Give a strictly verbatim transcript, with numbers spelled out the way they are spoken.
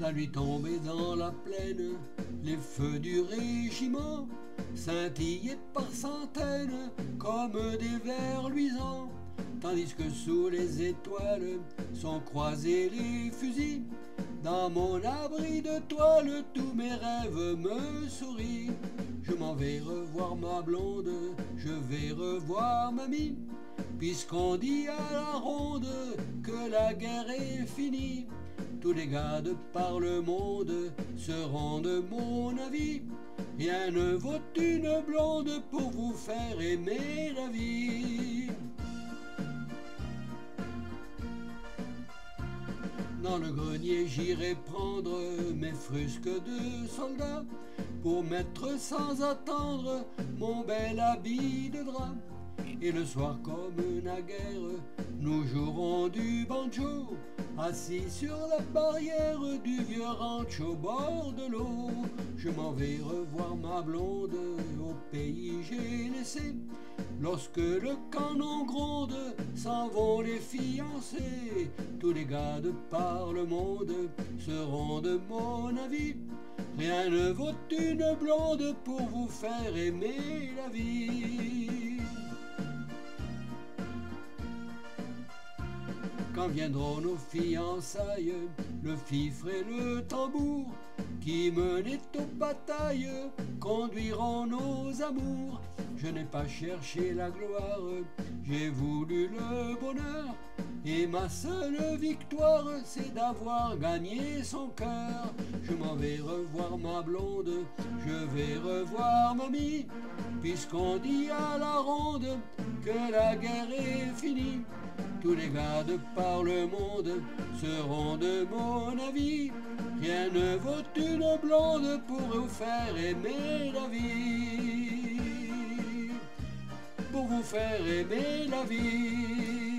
La nuit tombait dans la plaine, les feux du régiment scintillaient par centaines comme des vers luisants, tandis que sous les étoiles sont croisés les fusils. Dans mon abri de toile, tous mes rêves me sourient. Je m'en vais revoir ma blonde, je vais revoir mamie, puisqu'on dit à la ronde que la guerre est finie. Tous les gars de par le monde seront de mon avis. Rien ne vaut une blonde pour vous faire aimer la vie. Dans le grenier j'irai prendre mes frusques de soldat pour mettre sans attendre mon bel habit de drap. Et le soir comme naguère, nous jouerons du banjo, assis sur la barrière du vieux ranch au bord de l'eau. Je m'en vais revoir ma blonde au pays j'ai laissé. Lorsque le canon gronde, s'en vont les fiancés. Tous les gars de par le monde seront de mon avis. Rien ne vaut une blonde pour vous faire aimer la vie. Quand viendront nos fiançailles, le fifre et le tambour, qui menaient aux batailles, conduiront nos amours. Je n'ai pas cherché la gloire, j'ai voulu le bonheur, et ma seule victoire, c'est d'avoir gagné son cœur. Je m'en vais revoir ma blonde, je vais revoir mamie, puisqu'on dit à la ronde que la guerre est finie. Tous les gars de par le monde seront de mon avis. Rien ne vaut une blonde pour vous faire aimer la vie. Pour vous faire aimer la vie.